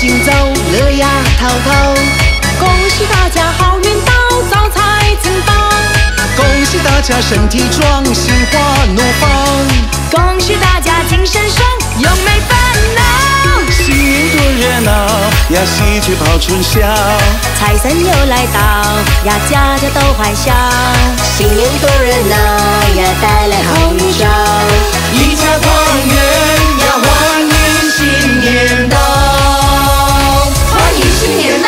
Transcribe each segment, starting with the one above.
行走，乐呀滔滔。 恭喜大家好运到，招财进宝。 恭喜大家身体壮，心花怒放。 恭喜大家精神爽，永没烦恼。 新年多热闹呀，喜鹊报春晓。 财神又来到呀，家家都欢笑。 新年多热闹呀，带来好预兆。 一家团圆呀，欢迎新年到， 欢迎新年到。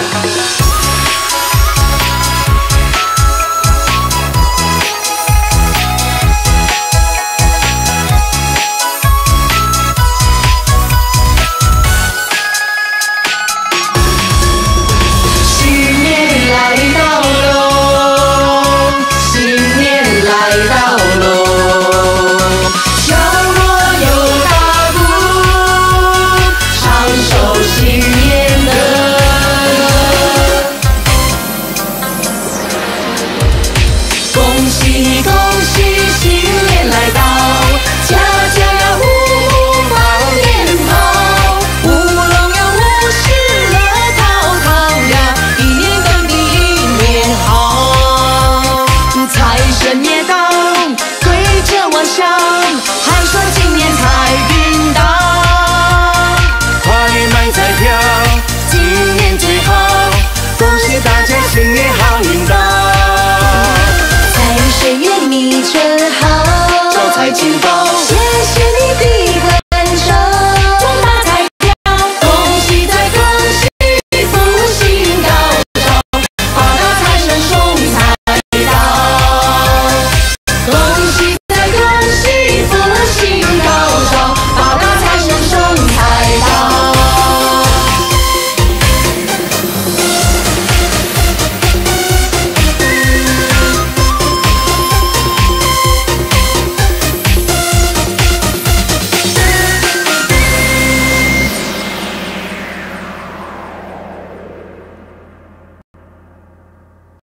新年好运到， 财神爷你真好， 招财进宝。